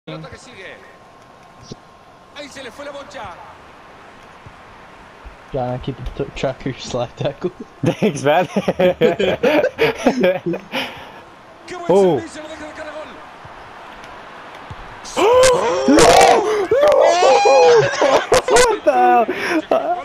Pelota que sigue. Ahí se le fue la bocha. Yeah, keep track of your slide tackle. Thanks, man. Qué buen servicio, lo deja de cara gol. What the hell?